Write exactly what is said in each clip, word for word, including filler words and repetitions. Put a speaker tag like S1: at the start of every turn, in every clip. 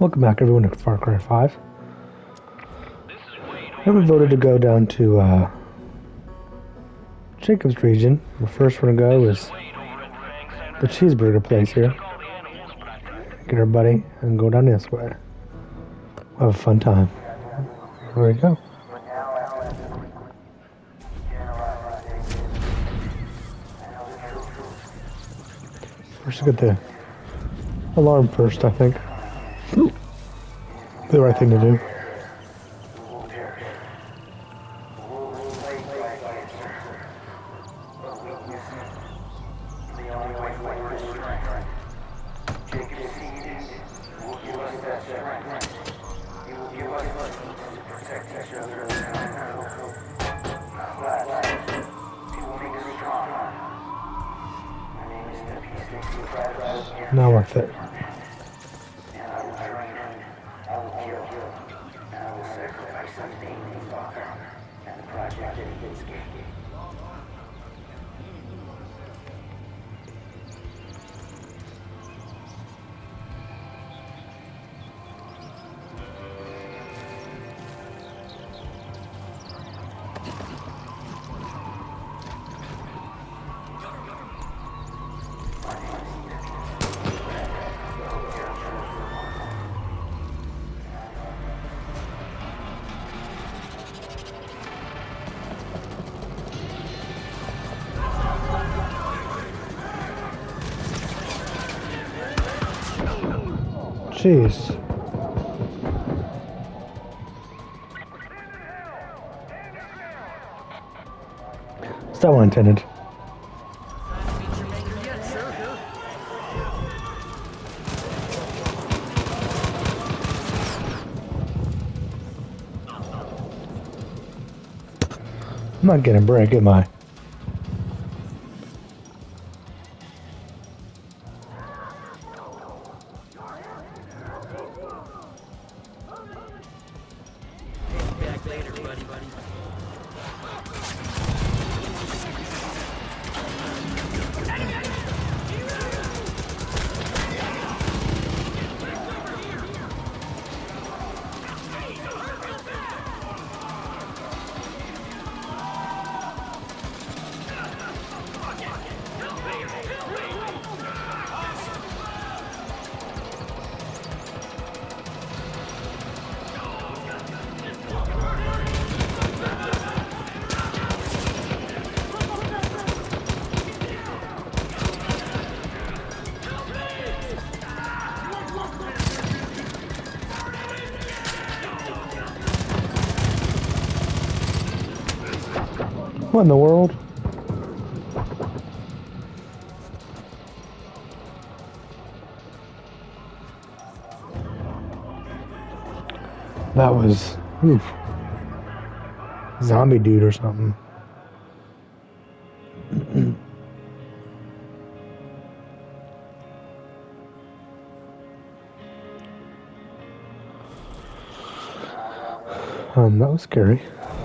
S1: Welcome back everyone to Far Cry five. And we voted to go down to uh, Jacobs region. The first one to go is the cheeseburger place here. Get our buddy and go down this way. We'll have a fun time. Here we go. First, get the alarm first, I think. The right thing to do. Not worth it. Jeez. Is that what I intended? I'm not getting a break, am I? What in the world? That was, oof, zombie dude or something. um, that was scary.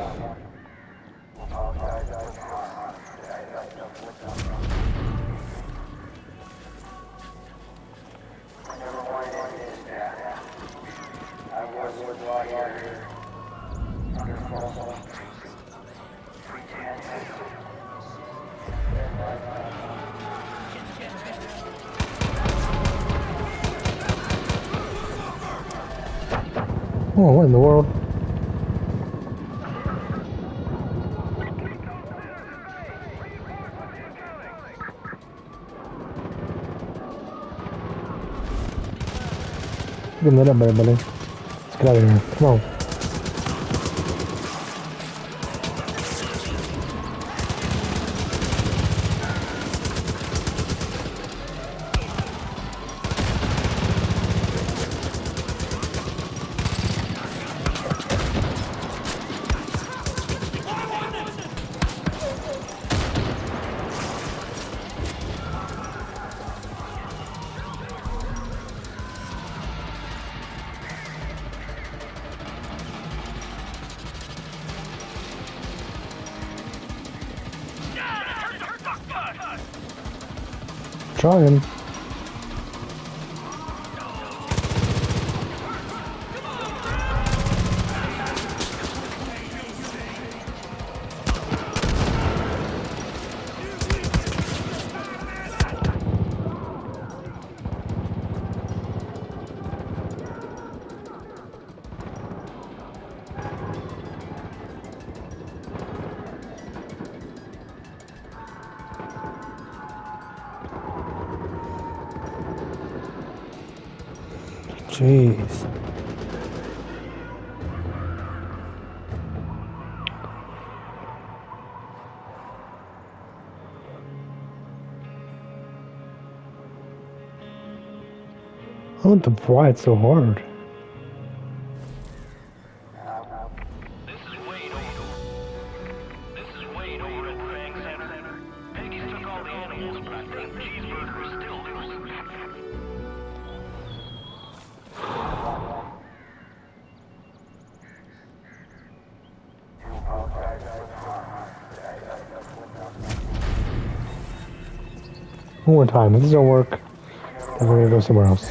S1: Oh, what in the world? Give me that up, buddy. Let's get out of here. Come on. Trying. Jeez. I want the why it's so hard.
S2: This is Wade over. This is Wade over at Fang Center. Peggy's took all the animals, but I think Cheeseburger is still loose.
S1: One more time. If this don't work, then we're gonna go somewhere else.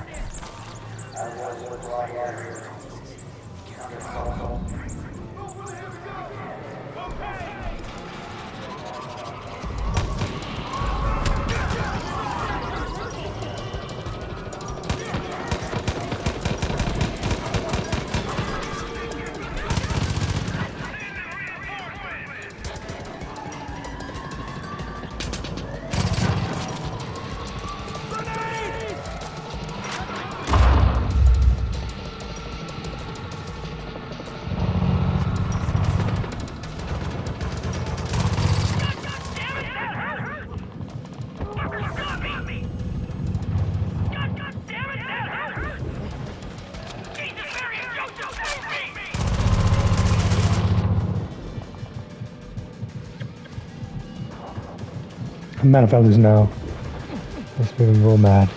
S1: I'm mad if I lose now. Makes me real mad.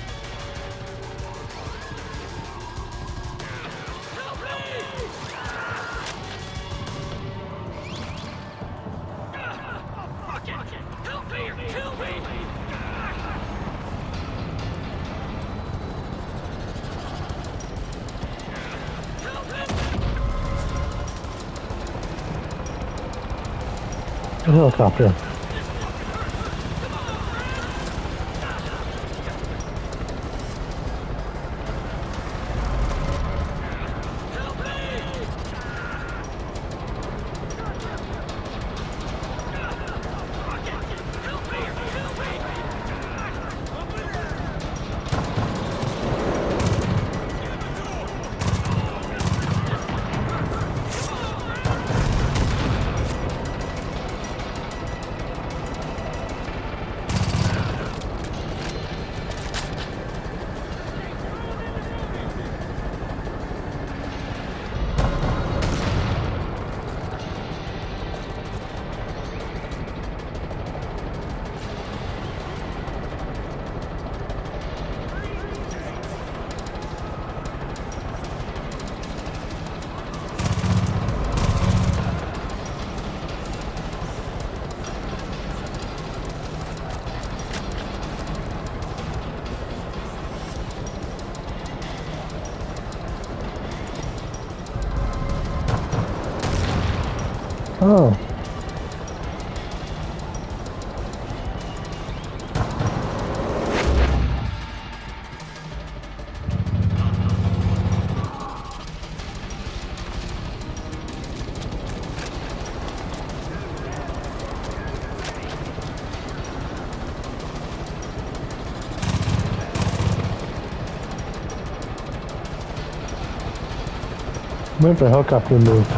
S1: A helicopter. Oh. I'm waiting for the helicopter to move.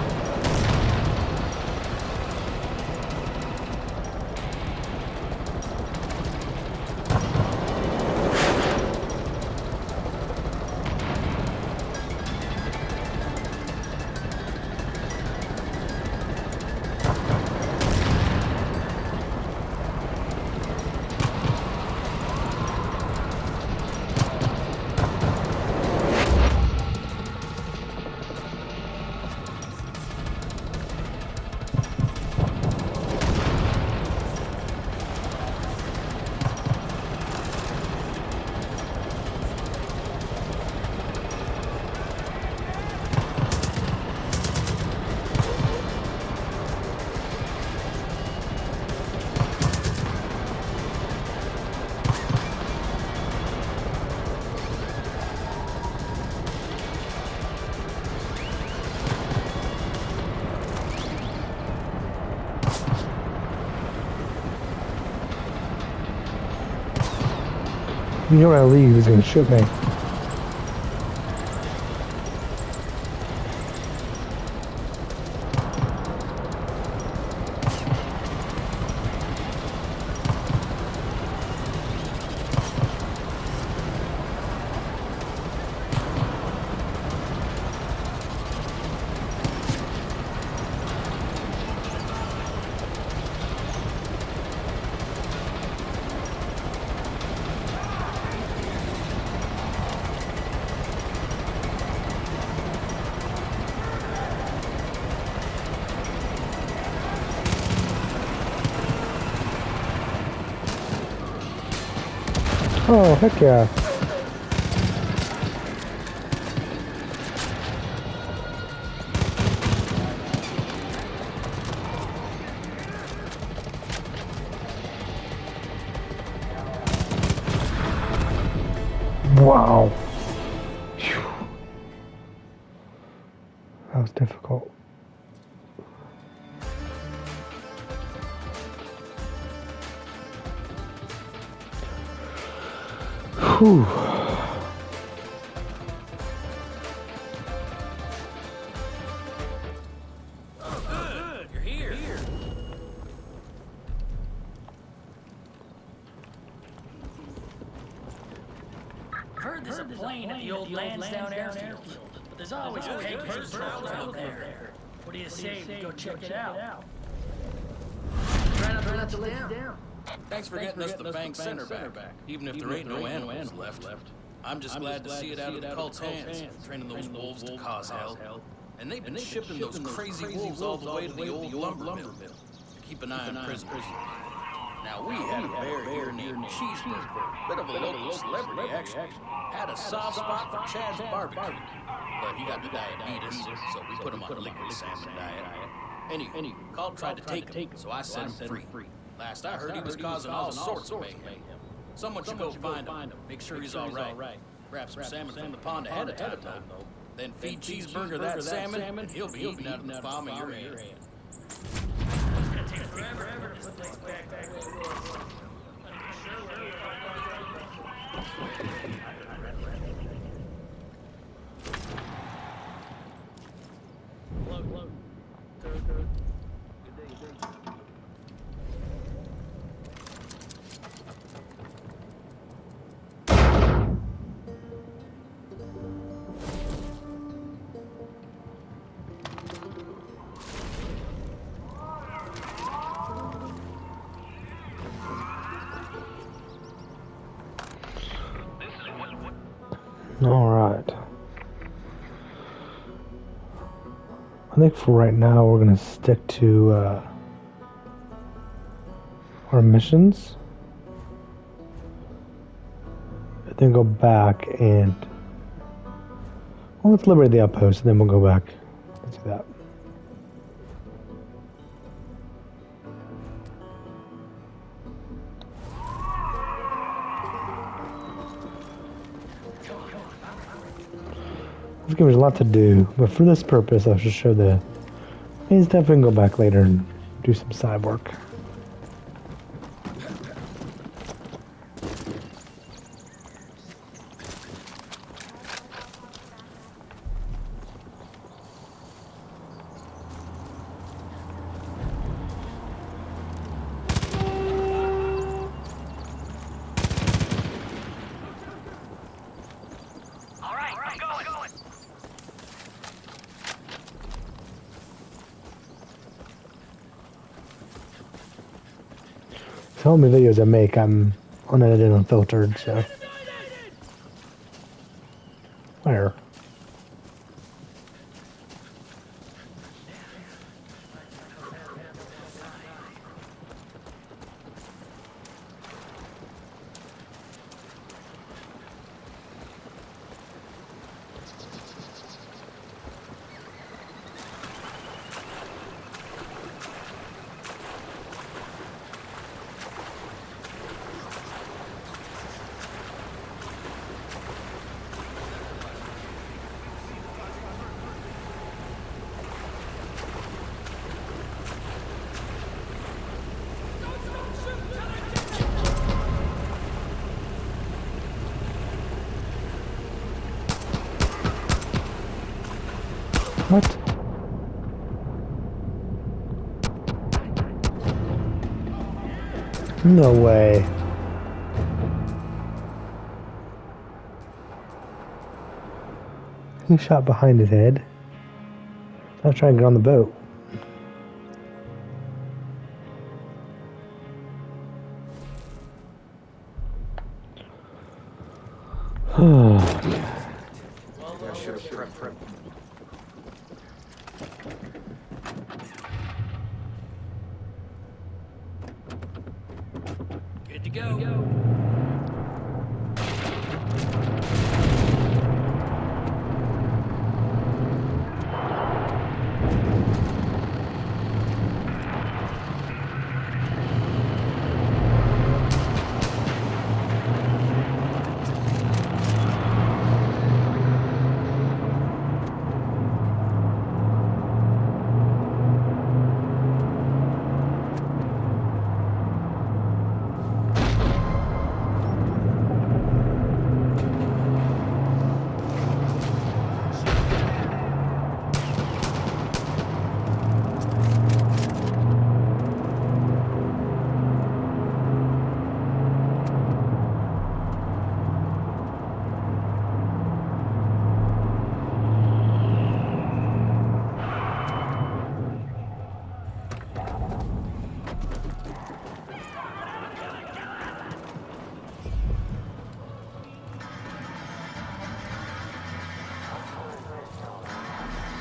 S1: You know when I leave, he's gonna shoot me. Oh, heck yeah. Wow. Phew. That was difficult. Whew.
S2: You're here.
S3: I've heard there's a plane at the old Lansdowne airfield, but there's always a big patrol out there. What do you say we go check it out? Try not to let you down.
S4: Thanks for getting us the bank center back, even if there ain't no animals left. I'm just glad to see it out of the cult's hands, training those wolves to cause hell. And they've been shipping those crazy wolves all the way to the old lumber mill to keep an eye on prisoners. Now, we had a bear here named Cheeseburger, bit of a local celebrity, actually. Had a soft spot for Chad's barbecue, but he got the diabetes, so we put him on a liquid salmon diet. Anyway, Cult tried to take him, so I set him free. Last I heard, he was causing all sorts of mayhem. Someone should go find him, make sure he's all right. Grab some salmon from the pond ahead of time, though. Then feed Cheeseburger that salmon, and he'll be eating out of the palm of your hand.
S1: All right. I think for right now we're gonna stick to uh, our missions. Then go back and well, let's liberate the outpost, and then we'll go back. Let's do that. This game has a lot to do, but for this purpose, I should show the. He's definitely go back later and do some side work. How many videos I make, I'm unedited and unfiltered, so. Where? What? No way. He shot behind his head. I was trying to get on the boat.
S4: I should have prepped for him.
S3: Good to go.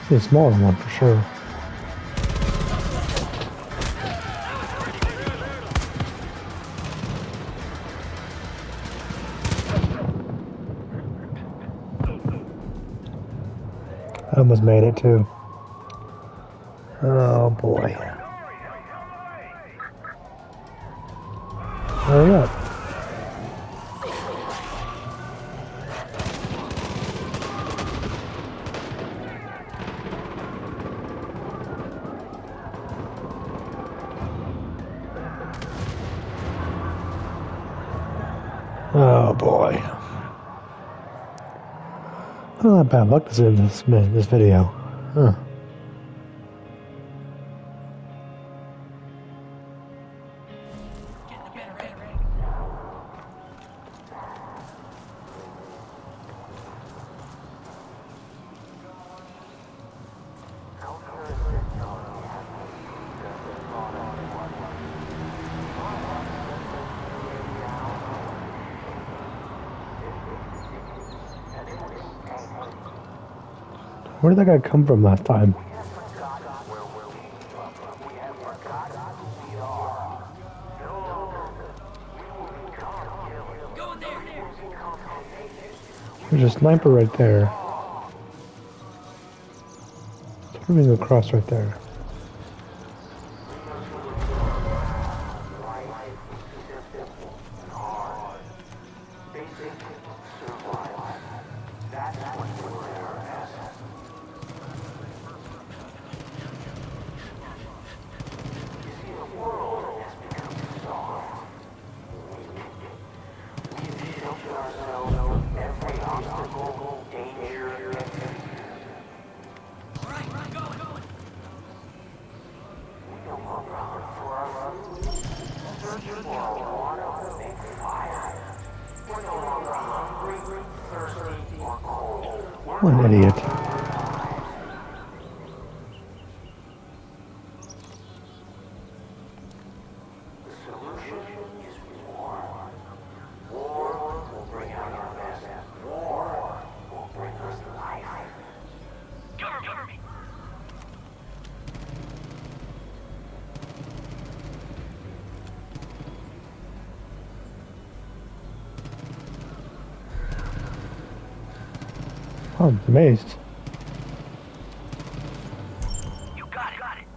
S1: The smaller one for sure. I almost made it too. Oh boy. Hurry up. Oh boy. Oh, not bad luck this in this this video. Huh. Where did that guy come from last time? There's a sniper right there. Swimming across right there. What an idiot. Oh, I'm amazed.
S2: You got it. Got it.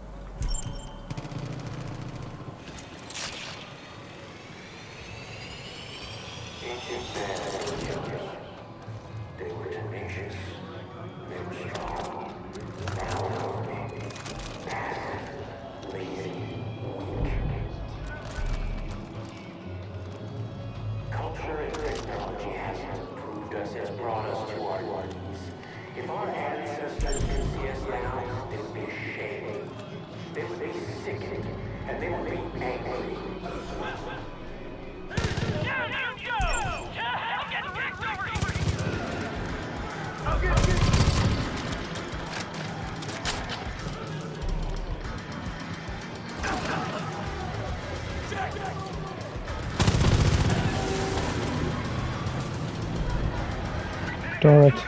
S2: Ancient men were killers. They were tenacious. They were strong. Now lonely, passive, lazy, weak. Culture and technology has improved us, has brought us to our knees. If our ancestors could see us now, they would be ashamed. They would be sickened, and they would be angry. Down you go! I'll get kicked over here! I'll get kicked!
S1: Darn it.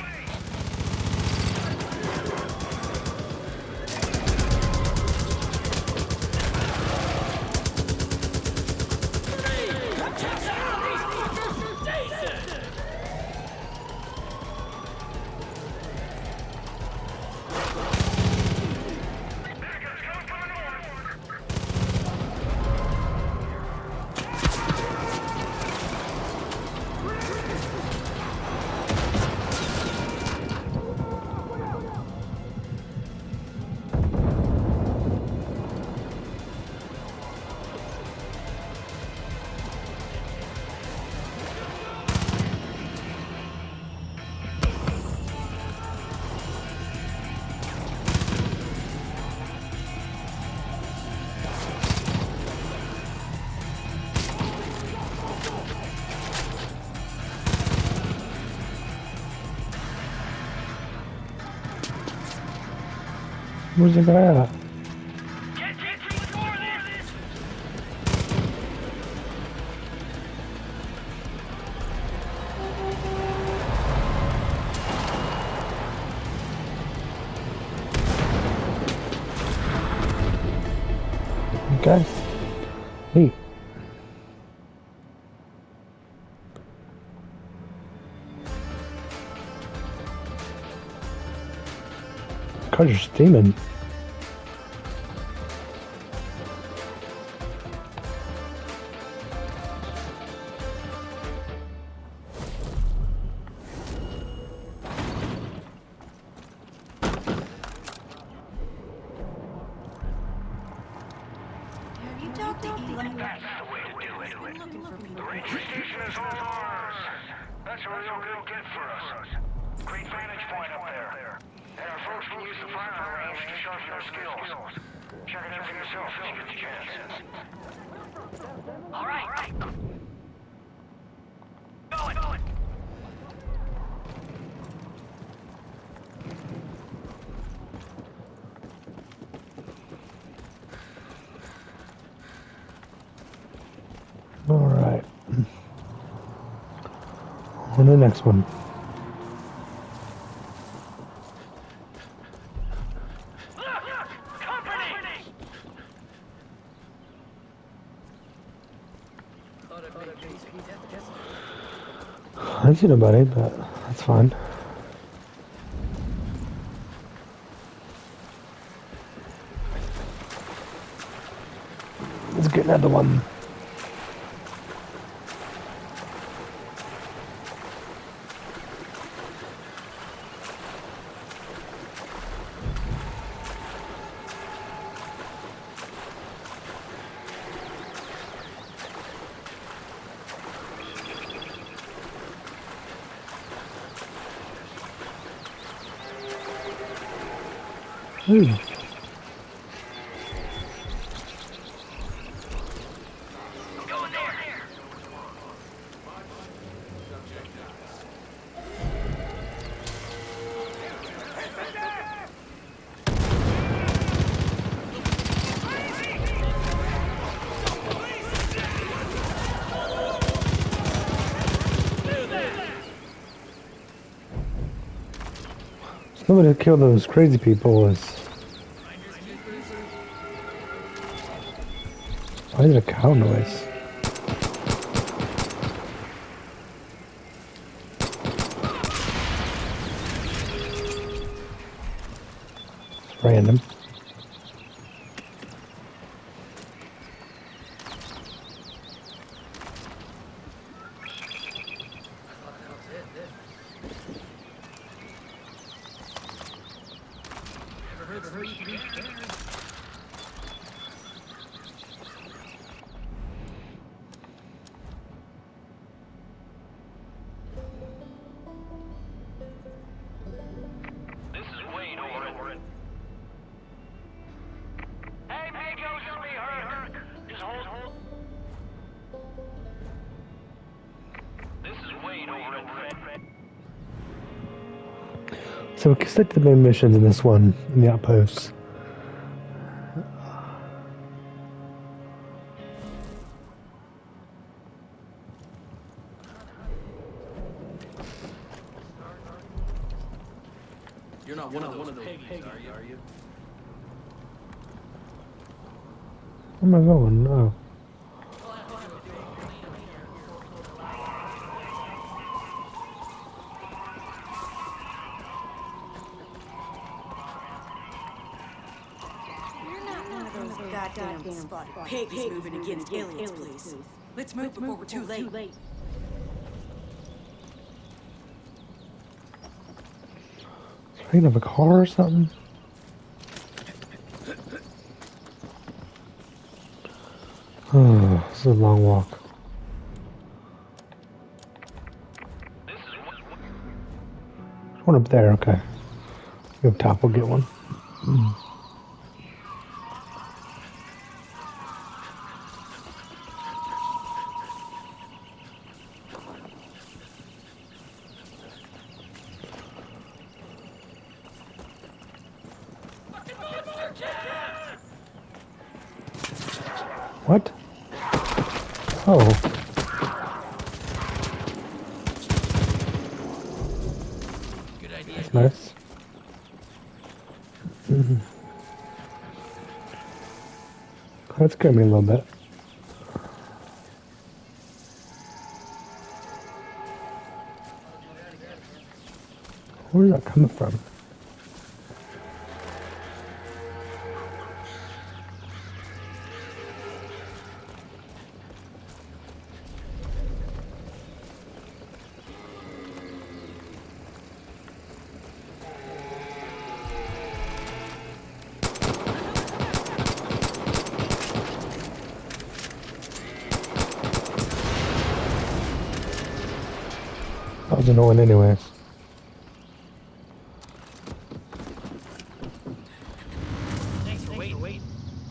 S1: Where's the guy at?
S2: Get to the door of this!
S1: Okay. Neat. Cars are steaming.
S5: Have you talked to Elam?
S2: That's the way to do it.
S5: We're looking for people.
S2: The station is all ours. That's a real good get for us. Great vantage point up there. And our folks can use the firing range to sharpen their skills. Check it out for yourself if you get the chance. All right. All right. Going. Going.
S1: All right. On to the next one. I didn't see nobody, but that's fine. Let's get another one. Ooh.
S2: Going there.
S1: Somebody to kill those crazy people is. Why is it a cow noise? It's random.
S2: This is Wade over it. Hey, Big O's is me, Herc. Just hold, hold. This is Wade over it.
S1: So we can select the main missions in this one, in the outposts.
S4: You're not one of those piggies, are you? Are you?
S1: Where am I going? Oh.
S5: You're not one of those goddamn spotted piggies moving against aliens, please. Let's move before we're too late.
S1: Speaking of a car or something? Oh, this is a long walk. One up there, okay. Go up top, we'll get one. Mm. What? Oh.
S4: Good idea.
S1: That's nice. Mm-hmm. That scared me a little bit. Where's that coming from? That was annoying anyways.
S3: Thanks for waiting. Wait.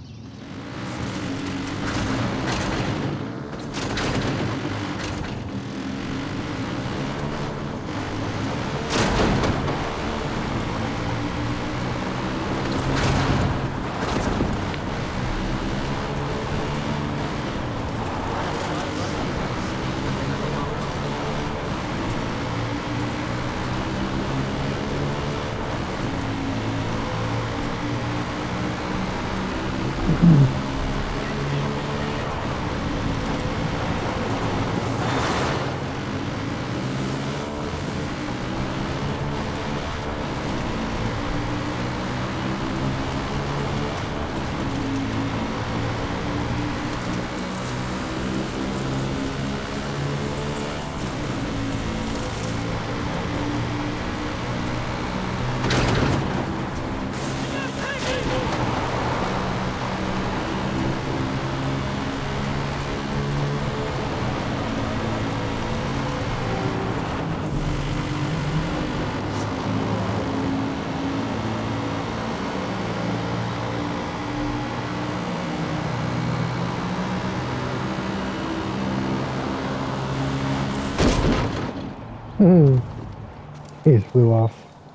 S1: Hmm. He just flew off.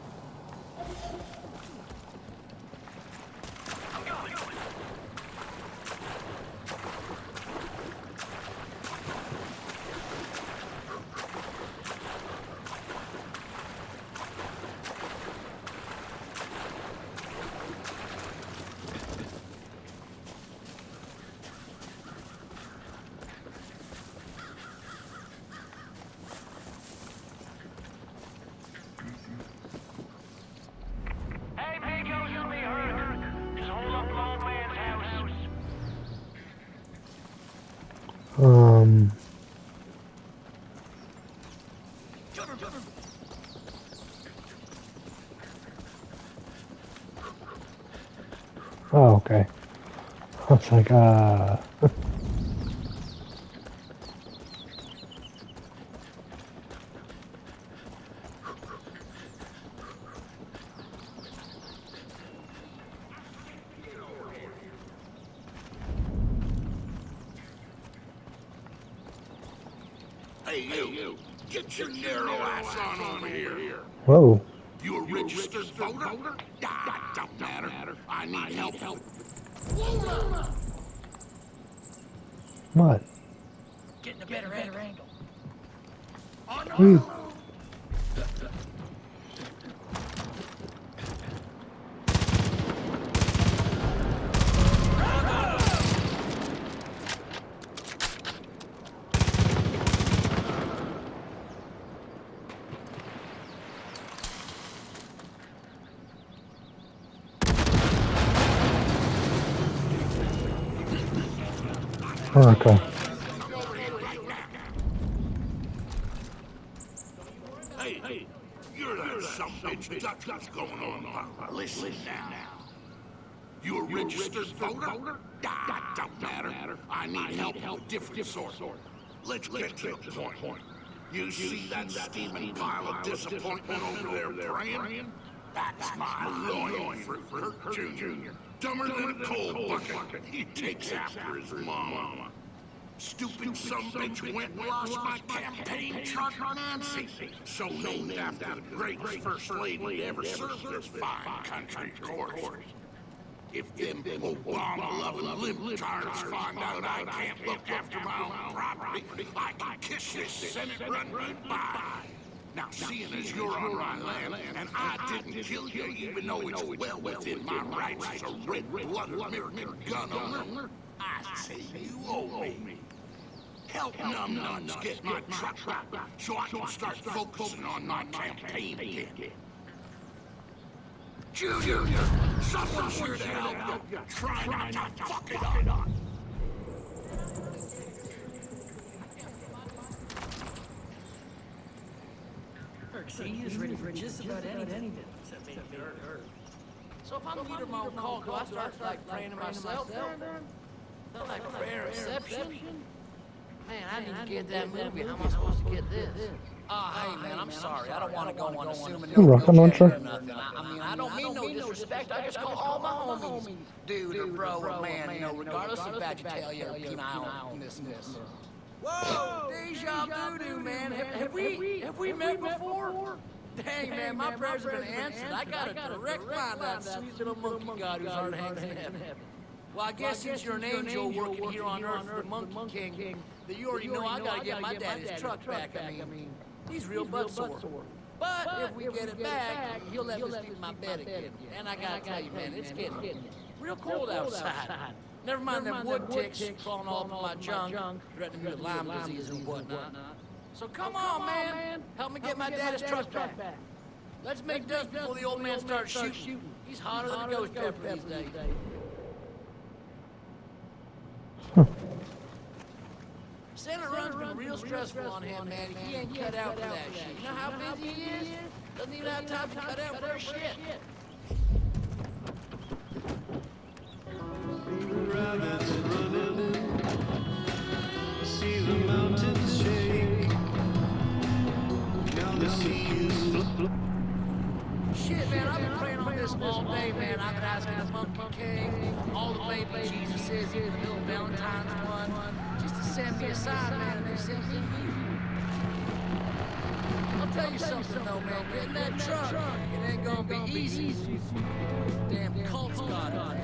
S2: Hey, big yo, you be heard. Just hold up the old man's house.
S1: Um. Oh, okay. I was like, uh.
S6: Hey, you, get your narrow ass on over here.
S1: Whoa.
S6: You a registered voter? Ah, don't matter. I need help.
S1: What?
S3: Getting a better angle.
S1: Sweet. Okay.
S6: Hey, hey, you're that some bitch Dutchman's going on. Listen now. You a registered voter? Ah, don't matter. I need help of a different sort. Let's get to the point. You see that steaming pile of disappointment over there praying? That's my loin fruit, Kurt Junior Dumber than a coal bucket. He takes after his mama. Stupid sumbitch went and lost my campaign truck, Nancy. So named after the greatest first lady to ever serve this fine country, of course. If them Obama-loving libtards find out I can't look after my own property, I can kiss this Senate run goodbye. Now, seeing as you're on my land, and I didn't kill you even though it's well within my rights as a red-blooded American gun owner, I see you owe me. Help Num Nuts get my truck back so I can start focusing on my campaign again. Junior, someone's here to help you. Try not to fuck it up.
S3: Eric Senior's ready for just about anything. Except maybe her.
S4: So if I'm leader of my own call, do I start like praying to myself then? Not like prayer exception? Man, I need to get that movie. How am I supposed to get this? Ah, hey man, I'm sorry. I don't want to go on assuming
S1: A rocket launcher?
S4: or nothing. I, I mean, I don't mean no disrespect. I just call all my homies dude or bro or man, you know, regardless of vegetalia or penile this and this. Whoa, deja voodoo, man. Have, have we have we met before? Dang, man, my prayers have been answered. I got a direct line to that sweet little monkey god whose heart hangs in heaven. Well, I guess since you're an angel working here on Earth for the Monkey King, that you already know I gotta get my daddy's truck back. I mean, he's real butt sore. But if we get it back, he'll let me sleep in my bed again. And I gotta tell you, man, it's getting real cold outside. Never mind them wood ticks crawling all over my junk, threatening me with Lyme disease and whatnot. So come on, man, help me get my daddy's truck back. Let's make dust before the old man starts shooting. He's hotter than a ghost pepper these days. Santa run's been real stressful on him, man. He ain't cut out for that shit. You know how busy he is? Doesn't even have time to cut out for their shit.
S7: Rabbits running, see the mountains shake. Now the sea is fl-
S4: Shit, man, I've been praying on this all day, man. I've been asking the Monkey King, all the baby Jesuses, even the little Valentine's one, just to send me a sign, man, and they sent me you. I'll tell you something, though, man. Getting that truck, it ain't gonna be easy. Damn cult's got it.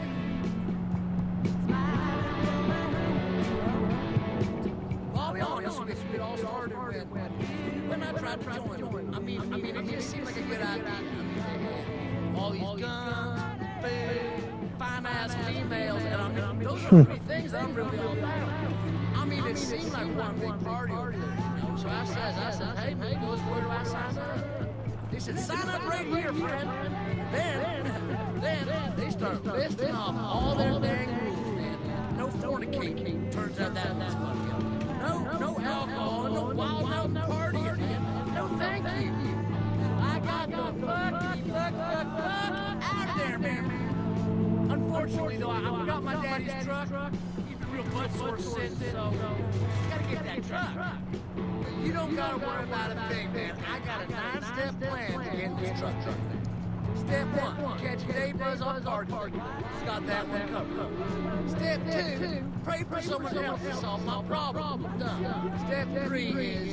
S4: I'll be honest with you, it all started when, when I tried to join. I mean, I mean, it just seemed like a good idea. All these guns, food, fine-ass females, and I mean, those are three things that I'm really all about. I mean, it seemed like one big party over there, you know? So I said, I said, hey, Nicholas, where do I sign up? They said, sign up right here, friend. Then, then, they start listing off all their dang rules, man. No fornicating. Turns out that was fucking up. No, no alcohol, no wild mountain partying, man. No thank you. So I got the fuck, fuck, fuck, fuck out of there, man. Unfortunately, though, I, I forgot my daddy's truck. He's been real butt sore since, so gotta get that truck. You don't gotta worry about a thing, man. I got a nine-step plan to get this truck truck. Step one, catch neighbors on party. Got that one covered. Step two, pray for someone else to solve my problem. Done. Step three is...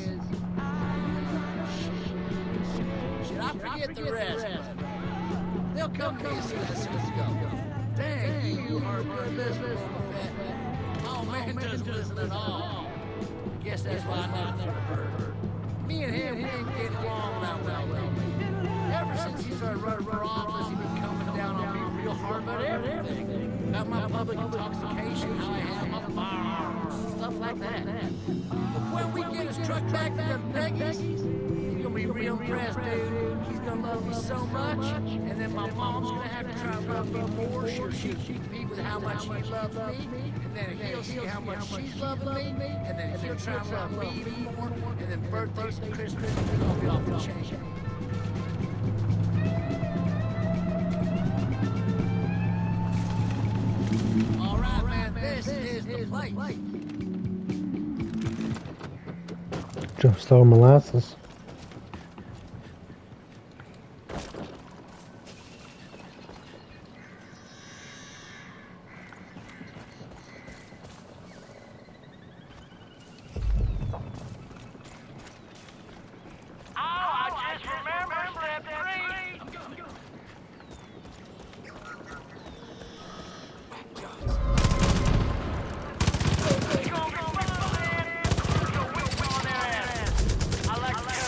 S4: Shit, I forget the rest, but they'll come to me as soon as we go. Dang, you are a good listener, Boba Fett. Oh, man doesn't listen at all. I guess that's why I'm not for her. Me and him, we ain't getting along that well, though. Ever since he started running for office, he's been coming down on me real hard about everything. About my public intoxication, how I have my firearms, stuff like that. But when we get his truck back from them Peggies, he's gonna be real impressed, dude. He's gonna love me so much, and then my mom's gonna have to try and love me more. She'll shoot compete with how much he loves me, and then he'll see how much she's loving me, and then he'll try and love me even more, and then birthdays and Christmas are gonna be off the chain. All right, man, this is the place.
S1: Just stole molasses.
S2: I like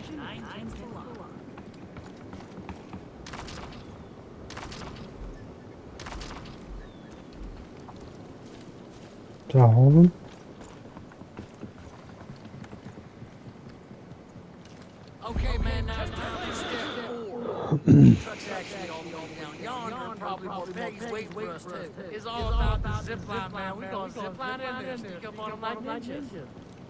S3: nine tenths of a mile.
S1: Did I hold him?
S3: Okay, man, now it's time to step forward. Truck's actually all the way down yonder. Probably more Peggy's waiting for us, too. It's all about the zip line, man. We're gonna zip line in there and sneak up on them like ninjas.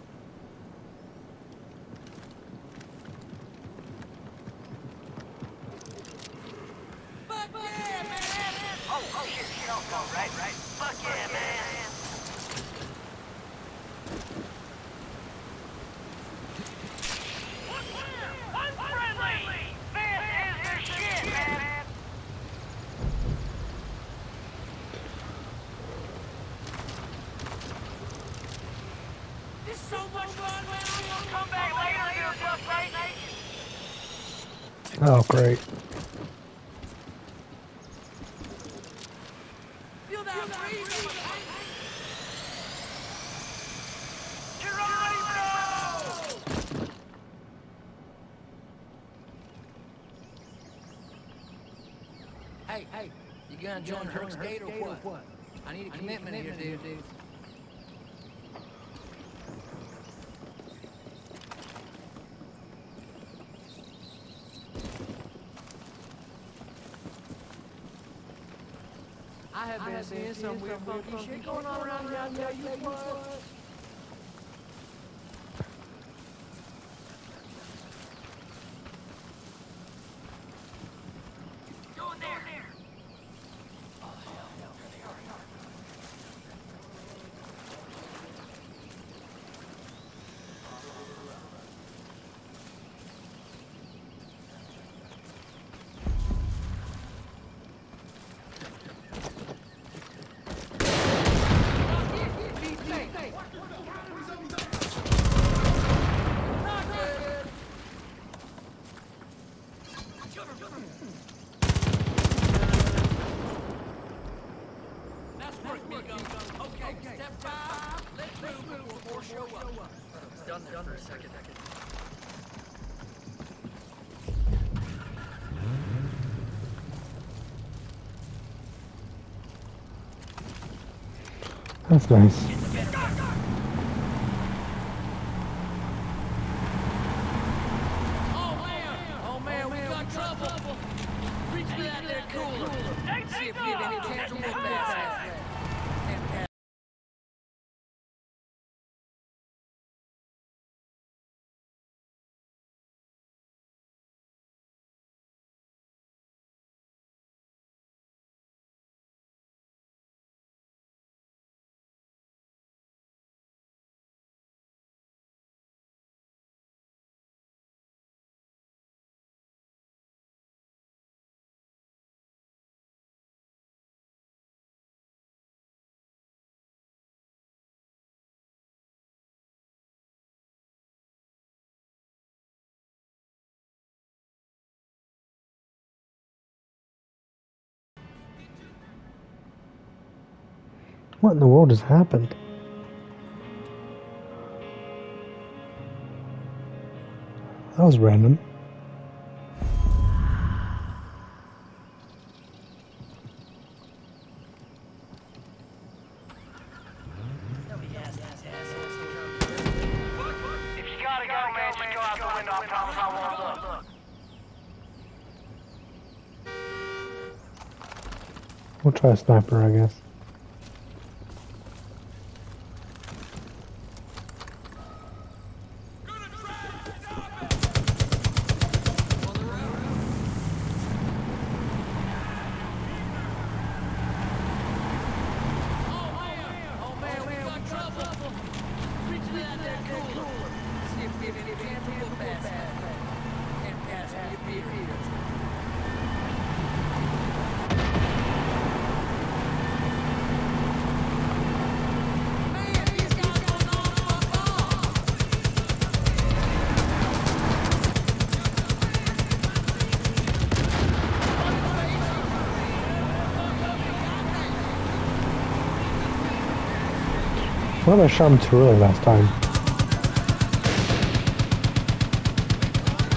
S3: Fuck yeah, man! Oh, oh shit, shit, don't go, right, right. Fuck yeah, man! Unfriendly! This is the shit, man! This is so much fun, man! I'm gonna come back later and do a fuck right naked.
S1: Oh, great.
S3: Feel that breeze? Geronimo! Hey, hey, you gonna join Herc's Gate or what? I need a commitment here, dude. I have been seeing some weird funky shit going on around here, I'll tell you what. Go in there! Oh, hell no, there they are. That's work, Miko. Okay, step five. Let's move before show up. I was done there for a second.
S1: That's nice.
S3: Oh man! Oh man, we got trouble! Reach me out there cooler. See if we have any chance to look past that.
S1: What in the world has happened? That was random.
S3: If you gotta go, man, just go out the window. I promise I won't look.
S1: We'll try a sniper, I guess.
S3: Oh man, we got trouble. Reach me out there cooler. See if we have any chance to look past that. And pass me a beer. Man, these guys don't know fuck off.
S1: Well, I shot him too early last time.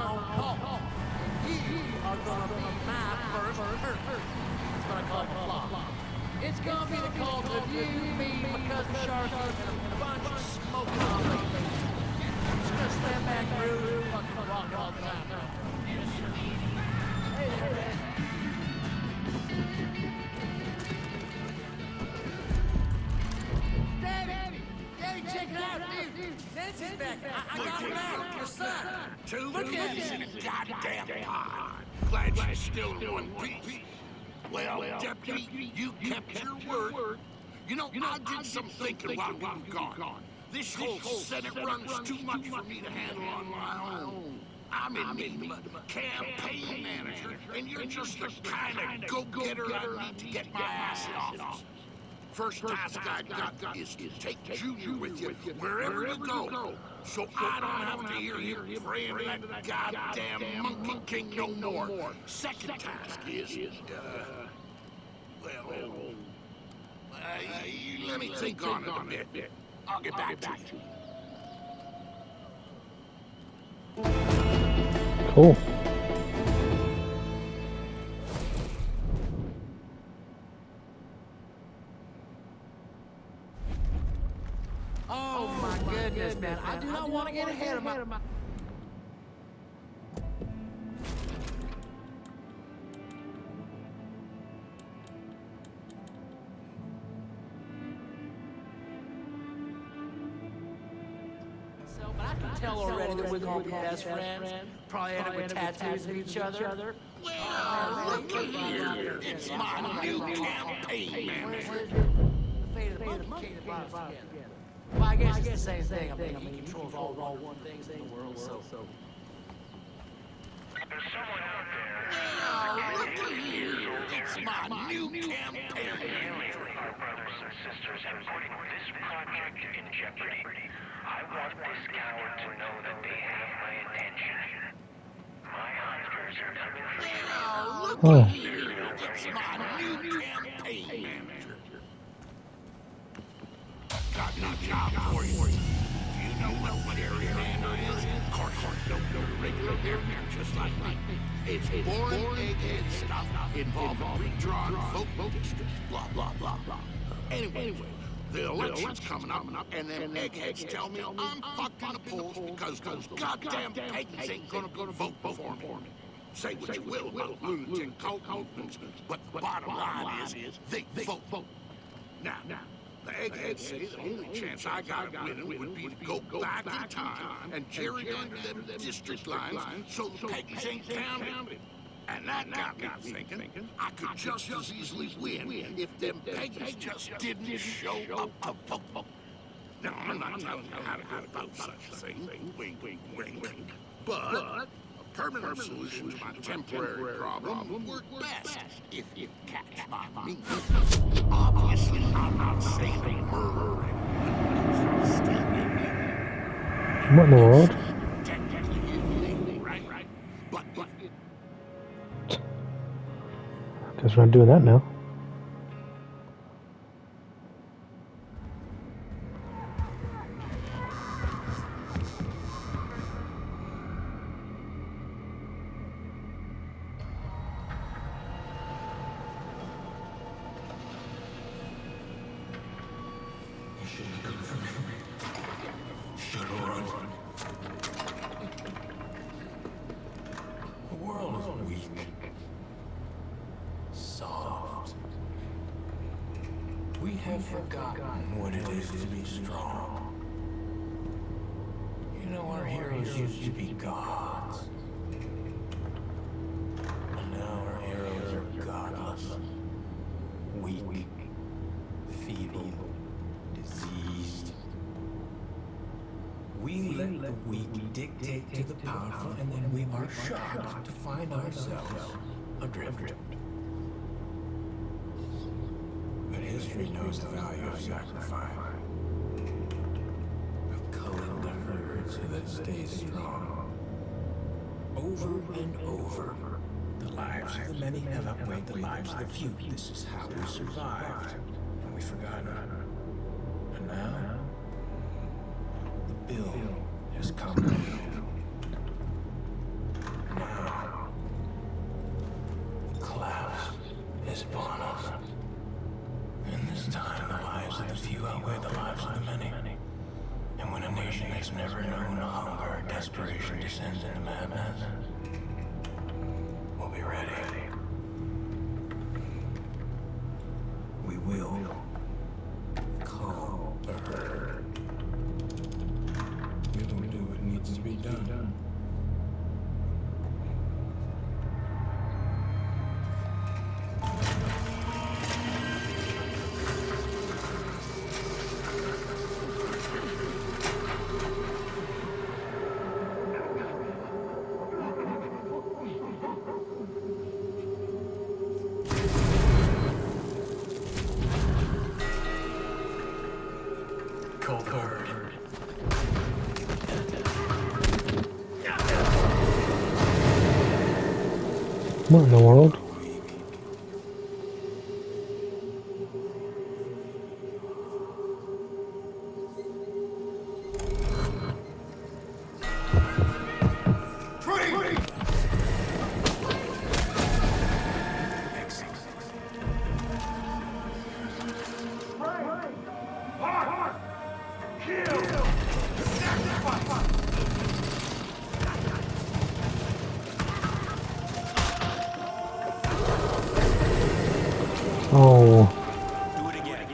S3: own cult. You are gonna be my first hurt. That's what I call a flop. It's gonna be the cult of you, me, my cousin Sharky, and a bunch of smoking on me. I'm just gonna stand back, rude, fucking rock all the time. Hey there. Daddy! Daddy, check it out, dude! Nancy's back! I, I got her out, your son!
S6: Two
S3: Look at
S6: peas in
S3: it!
S6: a goddamn pod. Glad she's still in one piece. Well, Deputy, you kept your word. You know, I did some thinking while we were gone. This whole Senate run's too much for me to handle on my own. I'm in need of a campaign manager, and you're just the kind of go-getter I need to get my ass in office. First task I got is to take Junior with you wherever you go, so I don't have to hear him praying to that goddamn Monkey King no more. Second task is, uh, well, uh, let me think on it a bit. I'll get back to you.
S1: Cool.
S3: Oh my goodness, man. I do not want to get ahead of my... So, but I can tell already that we're going to be best friends. Probably end up with tattoos of each other.
S6: Well, look here. It's my new campaign manager.
S3: The fate of the monkey king that brought us together. Well, I guess it's the same thing. I mean, he controls all all one things in the world, so...
S2: There's someone out there.
S6: Well, look here. It's my new campaign manager.
S2: Our brothers and sisters and putting this project in jeopardy. I want this coward to know that they have my attention. My hunters are coming for you.
S6: Well, look
S1: Oh.
S6: here. It's my new campaign manager. Got a job for you. You know what gerrymander is? Of course, you don't know regular gerrymander just like me. It's boring egghead stuff involving redrawn vote districts, blah, blah, blah, blah. Anyway, the election's coming up, and them eggheads tell me I'm fucking the polls because those goddamn pagans ain't gonna vote for me. Say what you will about lunatic cult movements, but the bottom line is, they vote. Now, the eggheads say the only chance I got of winning would be to go back in time and gerrymander them district lines so the pagans ain't counted. And that got me thinking I could just as easily win if them pagans just didn't show up to vote. Now, I'm not telling you how to go about such a thing, wink, wink, wink, but a permanent solution to my temporary problem would work best, if you catch my meaning. Obviously, I'm not saying murder and
S1: What in the world?
S6: technically illegal, right? Right? But, but
S1: Guess we're not doing that now.
S2: The world is weak, soft. We have forgotten what it is to be strong. You know, our heroes used to be gods. And now our heroes are godless, weak, feeble, diseased. We let the weak dictate to the powerful, and then we are shocked to find ourselves adrift. But history knows the value of sacrifice, of culling the herd so that it stays strong. Over and over, the lives of the many have outweighed the lives of the few. This is how we survived, and we forgot. And now, the bill has come due. nation that's never known hunger or desperation descends into madness. We'll be ready. We will call the herd. We will do what needs to be done. Call the herd.
S1: What in the world? Oh.
S2: Do it again.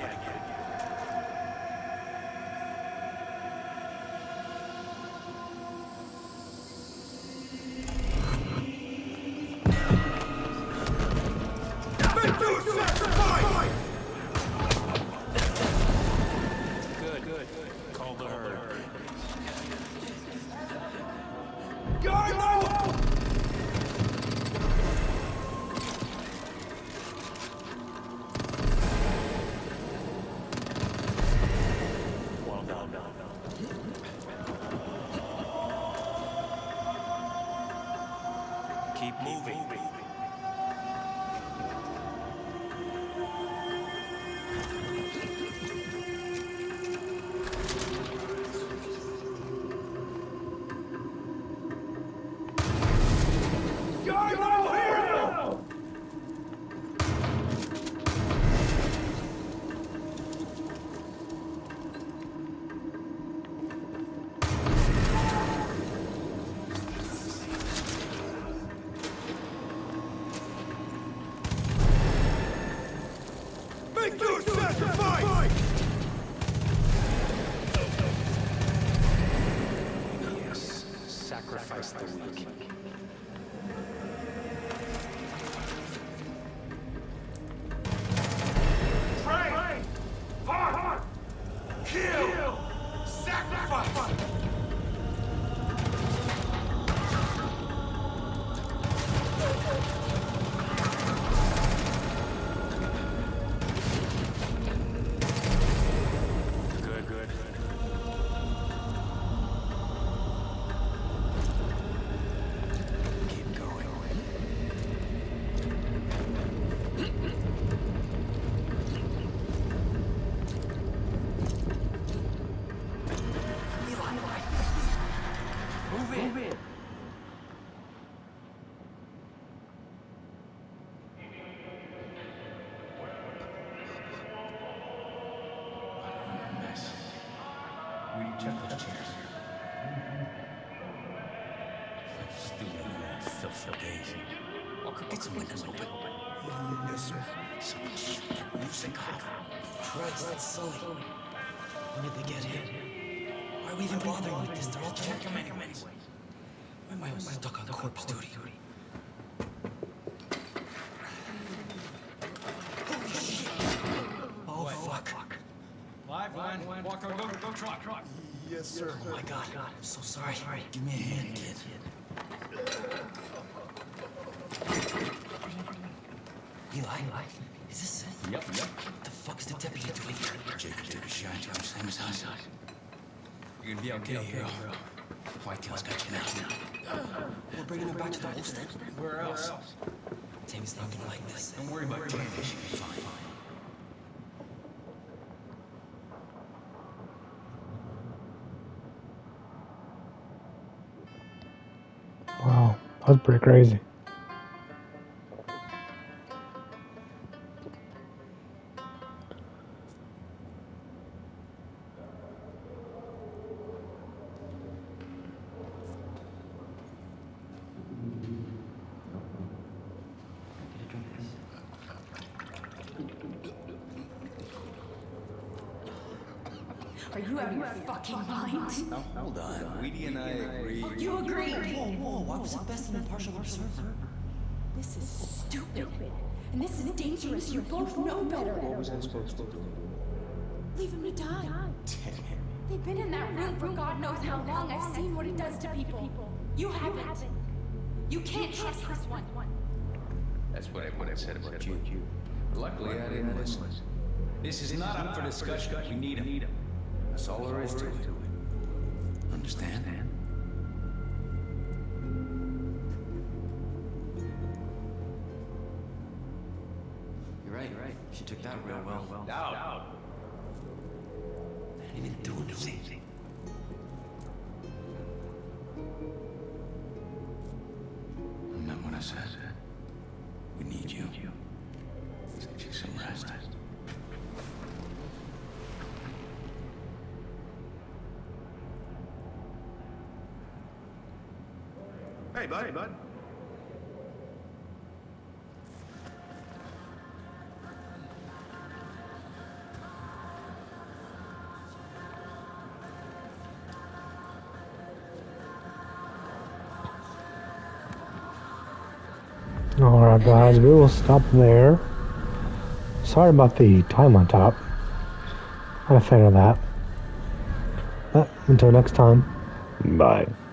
S2: Good, good. Call the herd. Well done. Keep moving. Make your sacrifice! Yes, sacrifice the weak. Train! Hard! Kill! Sacrifice! Good, good. Keep going. Move in. Move in. Mess. We check those chairs. Stupid little filthy days. Walker, get some windows open. Yes, sir. Someone shut that music off.
S8: Christ, that's Sully. When did they get here? Why are we even bothering with this? They're all
S2: Check
S8: check
S2: them anyways.
S8: Why am I stuck on corpse duty? Holy shit! Oh, fuck.
S4: Live line. Walker, go, go, truck, truck.
S8: Yes, sir. Oh my god, I'm so sorry.
S2: Give me a hand, kid.
S8: Eli, is this it?
S4: Yep, yep.
S8: What the fuck's the deputy doing here?
S2: Jacob took a shot to him, same as us.
S4: You're gonna be okay,
S2: Okay,
S4: hero.
S2: hero. Whitetail's got you now.
S8: We're bringing him back to the holster?
S4: Where else?
S8: Tammy's not gonna like this.
S4: Don't worry about Jamie.
S2: She should be fine.
S1: Wow, that was pretty crazy.
S5: Are you out of your fucking mind?
S9: Now, hold on. Weedy and I agree.
S5: You agree?
S8: Whoa, whoa, I was at best an impartial observer.
S5: This is stupid. And this is dangerous. You both know better.
S9: What was I supposed to do?
S5: Leave him to die. They've been in that room for God knows how long. I've seen what it does to people. You haven't. You can't trust this one.
S9: That's what everyone said about you. Luckily, I didn't listen. This is not up for discussion. We need him. That's all there is to it. Understand?
S8: You're right, you're right. She took that real well.
S9: Down. I didn't even do anything. Remember what I said? We need you. Get you some rest.
S6: Hey, bud. Hey, bud.
S1: Alright guys, we will stop there. Sorry about the time on top. Not a fan of that. But until next time, bye.